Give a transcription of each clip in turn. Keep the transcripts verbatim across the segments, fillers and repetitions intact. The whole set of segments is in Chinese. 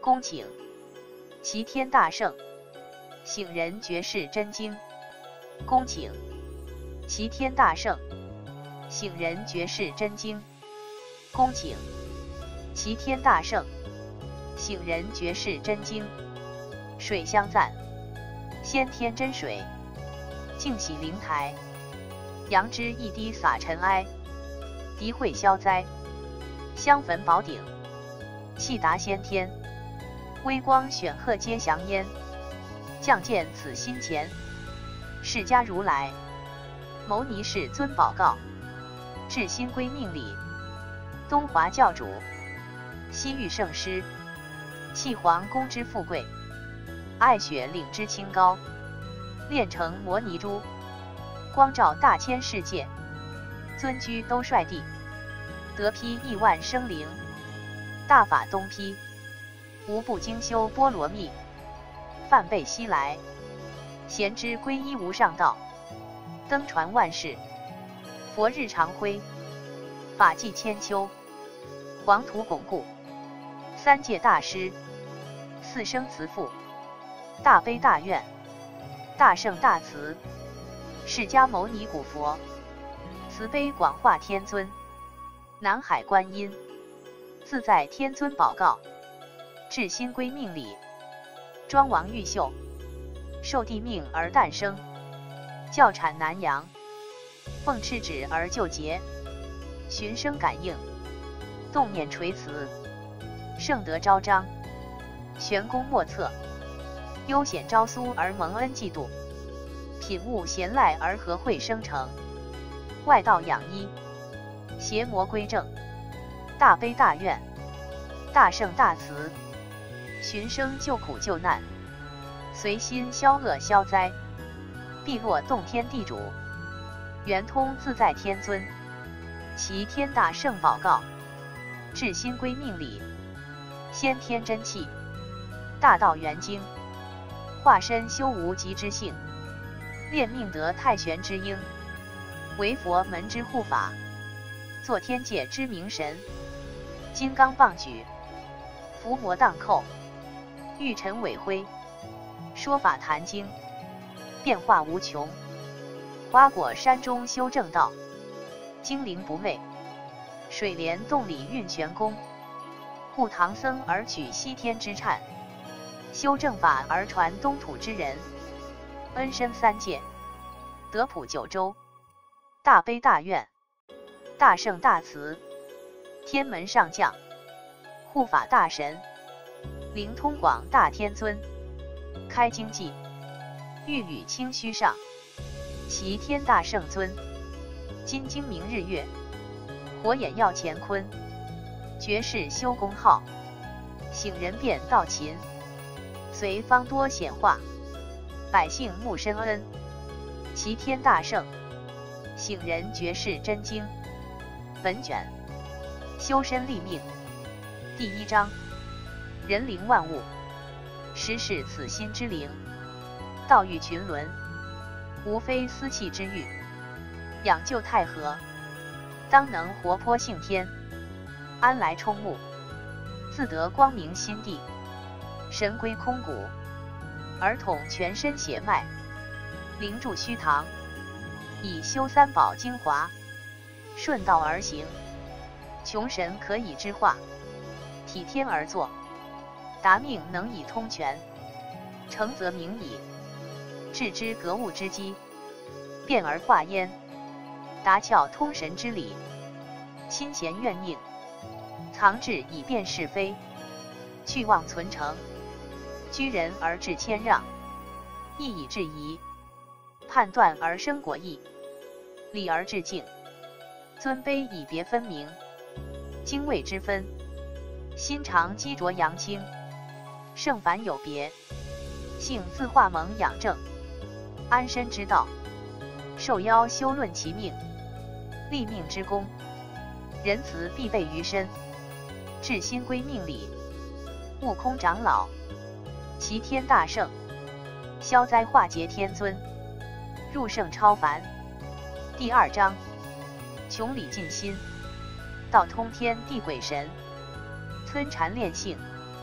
恭请齐天大圣，醒人绝世真经。恭请齐天大圣，醒人绝世真经。恭请齐天大圣，醒人绝世真经。水香赞，先天真水，净洗灵台。杨枝一滴洒尘埃，涤秽消灾。香焚宝顶，气达先天。微光显赫皆祥焉，降见此心前。释迦如来，牟尼世尊宝告，至心归命礼。东华教主，西域圣师，弃皇宫之富贵，爱雪岭之清高，炼成摩尼珠，光照大千世界。尊居兜率地，得披亿万生灵。大法东披，无不精修波罗蜜。梵呗西来，贤之皈依无上道。灯传万世，佛日常辉。法纪千秋，黄土巩固。三界大师，四生慈父。大悲大愿，大圣大慈。释迦牟尼古佛，慈悲广化天尊。南海观音，自在天尊宝告，至心归命礼。庄王玉秀，受帝命而诞生。教产南阳，奉敕旨而就节。循声感应，动念垂辞。圣德昭彰，玄功莫测。悠显昭苏而蒙恩嫉妒，品悟贤赖而和会生成。外道养医，邪魔归正。大悲大愿，大圣大慈。寻声救苦救难，随心消恶消灾。碧落洞天地主，圆通自在天尊。齐天大圣宝告，至心归命礼。先天真气，大道元精。化身修无极之性，炼命得太玄之应。为佛门之护法，作天界之明神。金刚棒举，伏魔荡寇。玉尘尾灰，说法坛经。变化无穷，花果山中修正道。精灵不昧，水帘洞里运玄功。护唐僧而取西天之忏，修正法而传东土之人。恩深三界，德普九州。大悲大愿，大圣大慈。天门上将，护法大神。灵通广大天尊，开经记。玉宇清虚上，齐天大圣尊。金睛明日月，火眼耀乾坤。绝世修功号，醒人变道勤。随方多显化，百姓慕深恩。齐天大圣，醒人绝世真经。本卷，修身立命。第一章，人灵万物，实是此心之灵。道育群伦，无非思气之欲。养救太和，当能活泼性天。安来冲目，自得光明心地。神归空谷，儿童全身血脉。灵住虚堂，以修三宝精华。顺道而行，穷神可以知化。体天而作，达命能以通权。诚则明矣，致知格物之机。变而化焉，达窍通神之理。亲贤怨佞，藏智以辨是非。去妄存诚，居人而致谦让。义以制夷，判断而生果义。礼而致敬，尊卑以别分明。精卫之分，心常积浊扬清。圣凡有别，性自化蒙养正。安身之道，受邀修论其命。立命之功，仁慈必备于身。至心归命礼，悟空长老。齐天大圣，消灾化劫天尊。入圣超凡。第二章，穷理尽心，道通天地鬼神。吞禅炼性，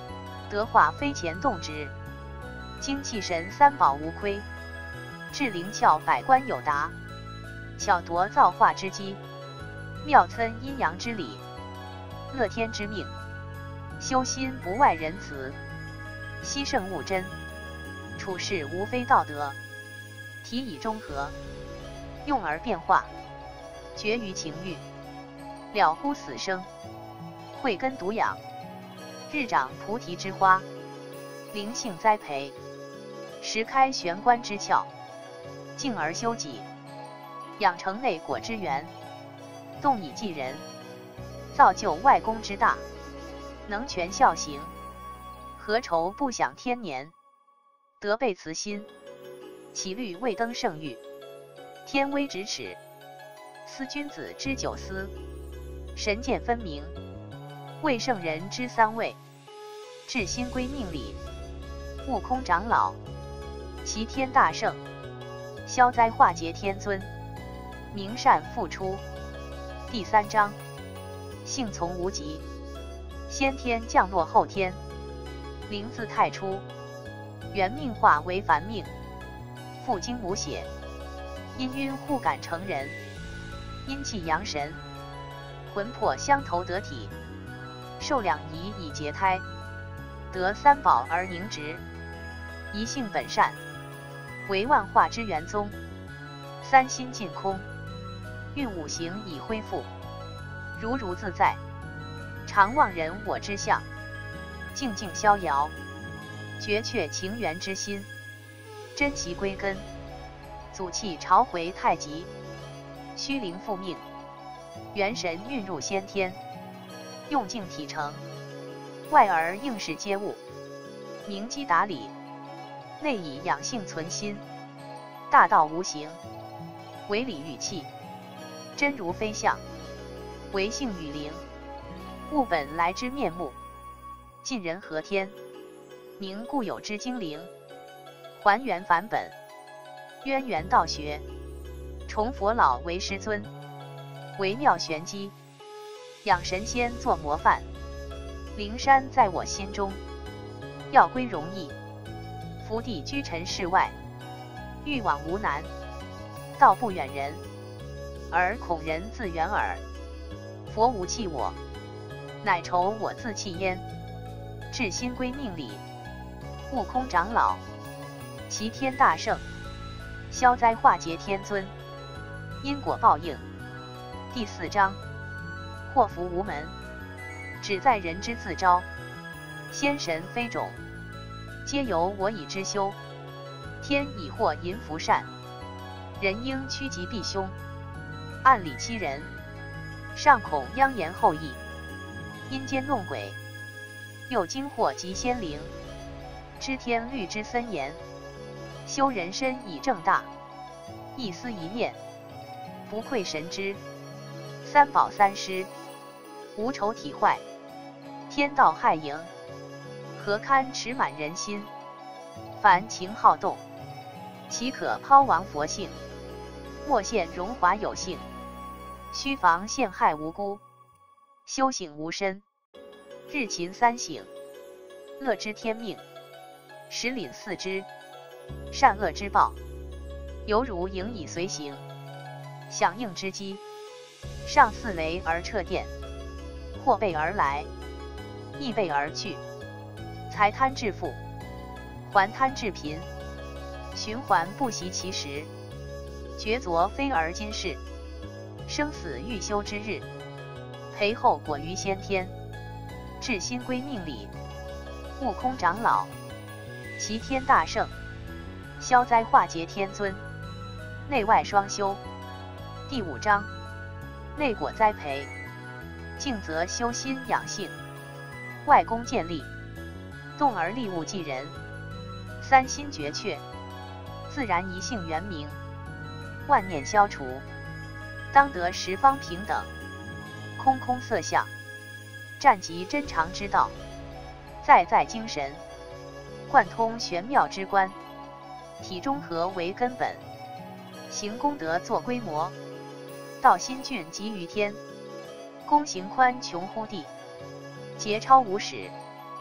德化飞前动直，精气神三宝无亏，至灵窍百官有达，巧夺造化之机，妙参阴阳之理，乐天之命，修心不外仁慈，惜胜勿真，处事无非道德，体以中和，用而变化，绝于情欲，了乎死生，慧根独养，日长菩提之花，灵性栽培，时开玄关之窍，静而修己，养成内果之源，动以济人，造就外功之大，能全效行，何愁不享天年？德备慈心，其虑未登圣域，天威咫尺，思君子之九思，神鉴分明，为圣人之三位，至心归命理，悟空长老，齐天大圣，消灾化劫天尊，明善复出。第三章，性从无极，先天降落后天，灵自太初，元命化为凡命，父精母血，阴晕互感成人，阴气阳神，魂魄相投得体，受两仪以结胎，得三宝而凝直，一性本善，为万化之元宗，三心尽空，运五行以恢复，如如自在，常忘人我之相，静静逍遥，绝却情缘之心，珍惜归根，祖气朝回太极，虚灵复命，元神运入先天，用静体成，外而应时皆物，明机达理，内以养性存心，大道无形，为理与气，真如非相，为性与灵，物本来之面目，尽人和天，明固有之精灵，还原返本，渊源道学，崇佛老为师尊，微妙玄机，养神仙作模范，灵山在我心中，要归容易，福地居尘世外，欲往无难，道不远人，而恐人自远耳。佛无弃我，乃愁我自弃焉。至心归命理，悟空长老，齐天大圣，消灾化劫天尊，因果报应。第四章，祸福无门，只在人之自招，仙神非种，皆由我以之修。天以祸引福善，人应趋吉避凶，暗里欺人，上恐殃言后益，阴间弄鬼，又惊祸及仙灵，知天律之森严，修人身以正大，一思一念，不愧神知。三宝三施，无愁体坏，天道害盈，何堪持满人心？凡情好动，岂可抛亡佛性？莫羡荣华有幸，须防陷害无辜。修行无身，日勤三省，乐知天命，时领四知，善恶之报，犹如影以随形，响应之机，上似雷而掣电，或备而来，亦备而去。财贪致富，还贪致贫，循环不习其时，决昨非而今世，生死欲修之日，陪后果于先天。至心归命理，悟空长老，齐天大圣，消灾化劫天尊，内外双修。第五章，内果栽培，静则修心养性，外功建立，动而利物济人，三心绝却，自然一性圆明，万念消除，当得十方平等，空空色相，湛极真常之道，在在精神，贯通玄妙之观，体中和为根本，行功德作规模，道心峻极于天，功行宽穷乎地，节超无始，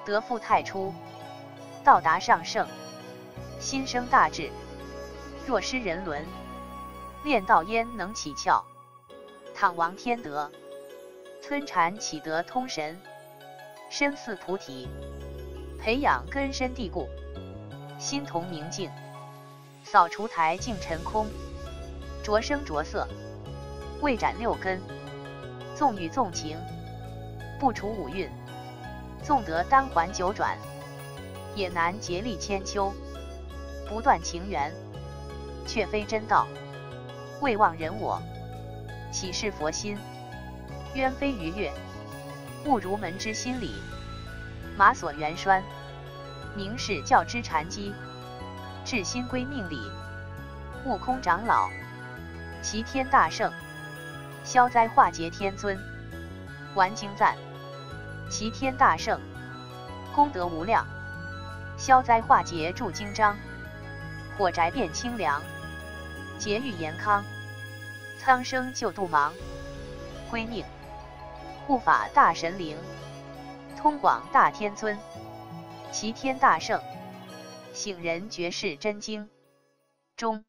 德复太初，道达上圣，心生大志。若失人伦，练道焉能起窍？倘亡天德，村禅岂得通神？身似菩提，培养根深蒂固，心同明镜，扫除台净尘空，着声着色，未展六根，纵语纵情，不除五蕴，纵得单环九转，也难竭力千秋，不断情缘，却非真道。未忘人我，岂是佛心？渊非鱼跃，误如门之心理。马所元栓，明是教之禅机。至心归命理，悟空长老，齐天大圣，消灾化劫天尊。完经赞，齐天大圣，功德无量，消灾化劫助经章，火宅变清凉，劫狱延康，苍生救度忙。归命，护法大神灵，通广大天尊，齐天大圣，醒人觉世真经中。